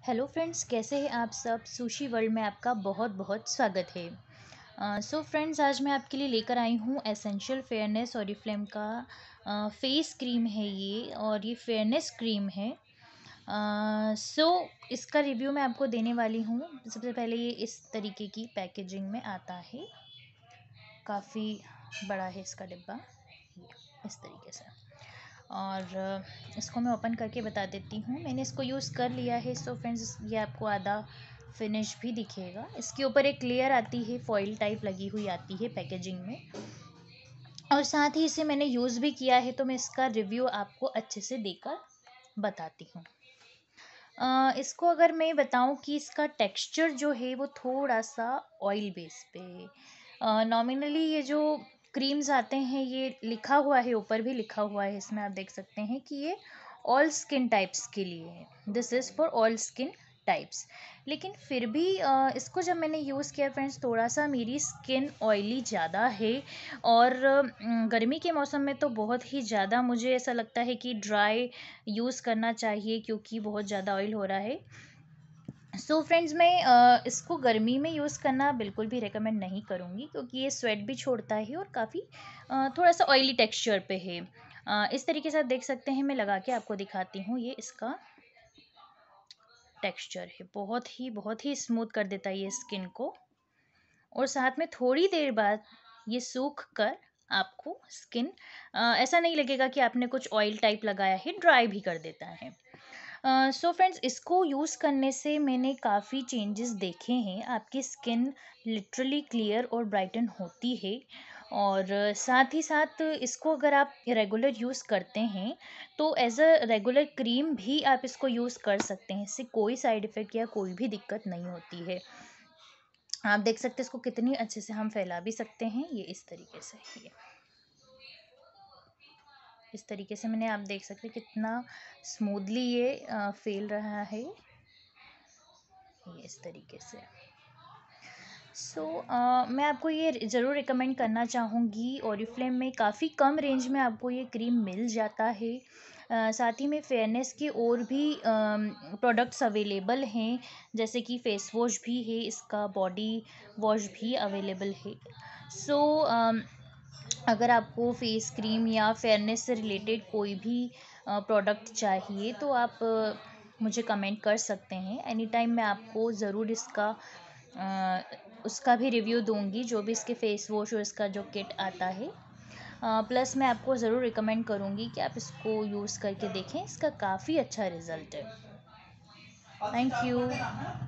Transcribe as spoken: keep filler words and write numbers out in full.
Hello friends, कैसे हैं आप सब। सुशी वर्ल्ड में आपका बहुत बहुत स्वागत है। सो फ्रेंड्स, आज मैं आपके लिए लेकर आई हूँ एसेंशियल फेयरनेस ऑरिफ्लेम का फेस क्रीम है ये, और ये फेयरनेस क्रीम है। सो uh, so, इसका रिव्यू मैं आपको देने वाली हूँ। सबसे पहले ये इस तरीके की पैकेजिंग में आता है, काफ़ी बड़ा है इसका डिब्बा, इस तरीके से। और इसको मैं ओपन करके बता देती हूँ। मैंने इसको यूज़ कर लिया है। सो फ्रेंड्स, ये आपको आधा फिनिश भी दिखेगा। इसके ऊपर एक लेयर आती है, फॉइल टाइप लगी हुई आती है पैकेजिंग में, और साथ ही इसे मैंने यूज़ भी किया है, तो मैं इसका रिव्यू आपको अच्छे से देकर बताती हूँ। Uh, इसको अगर मैं बताऊं कि इसका टेक्सचर जो है वो थोड़ा सा ऑयल बेस पे है। नॉमिनली uh, ये जो क्रीम्स आते हैं, ये लिखा हुआ है, ऊपर भी लिखा हुआ है इसमें, आप देख सकते हैं कि ये ऑल स्किन टाइप्स के लिए है। This is for all skin types. लेकिन फिर भी uh, इसको जब मैंने यूज़ किया फ्रेंड्स, थोड़ा सा मेरी स्किन ऑयली ज़्यादा है, और uh, गर्मी के मौसम में तो बहुत ही ज़्यादा मुझे ऐसा लगता है कि ड्राई यूज़ करना चाहिए, क्योंकि बहुत ज़्यादा ऑयल हो रहा है। सो so फ्रेंड्स, मैं uh, इसको गर्मी में यूज़ करना बिल्कुल भी रेकमेंड नहीं करूँगी, क्योंकि ये स्वेट भी छोड़ता है और काफ़ी uh, थोड़ा सा ऑयली टेक्सचर पे है। uh, इस तरीके से आप देख सकते हैं। मैं लगा के आपको दिखाती हूँ। ये इसका टेक्सचर है, बहुत ही बहुत ही स्मूथ कर देता है ये स्किन को, और साथ में थोड़ी देर बाद ये सूख कर आपको स्किन ऐसा नहीं लगेगा कि आपने कुछ ऑयल टाइप लगाया है, ड्राई भी कर देता है। सो uh, फ्रेंड्स, इसको यूज़ करने से मैंने काफ़ी चेंजेस देखे हैं। आपकी स्किन लिटरली क्लियर और ब्राइटन होती है, और uh, साथ ही साथ इसको अगर आप रेगुलर यूज़ करते हैं तो एज अ रेगुलर क्रीम भी आप इसको यूज़ कर सकते हैं। इससे कोई साइड इफ़ेक्ट या कोई भी दिक्कत नहीं होती है। आप देख सकते हैं इसको कितनी अच्छे से हम फैला भी सकते हैं। ये इस तरीके से, ये इस तरीके से मैंने, आप देख सकते हैं कितना स्मूथली ये आ, फैल रहा है, ये इस तरीके से। सो so, uh, मैं आपको ये ज़रूर रिकमेंड करना चाहूँगी। ओरिफ्लेम में काफ़ी कम रेंज में आपको ये क्रीम मिल जाता है। uh, साथ ही में फेयरनेस के और भी प्रोडक्ट्स अवेलेबल हैं, जैसे कि फेस वॉश भी है, इसका बॉडी वॉश भी अवेलेबल है। सो so, uh, अगर आपको फेस क्रीम या फेयरनेस से रिलेटेड कोई भी प्रोडक्ट चाहिए, तो आप uh, मुझे कमेंट कर सकते हैं। एनी टाइम मैं आपको ज़रूर इसका आ, उसका भी रिव्यू दूंगी, जो भी इसके फेस वॉश और इसका जो किट आता है। प्लस मैं आपको ज़रूर रिकमेंड करूंगी कि आप इसको यूज़ करके देखें, इसका काफ़ी अच्छा रिज़ल्ट है। Thank you.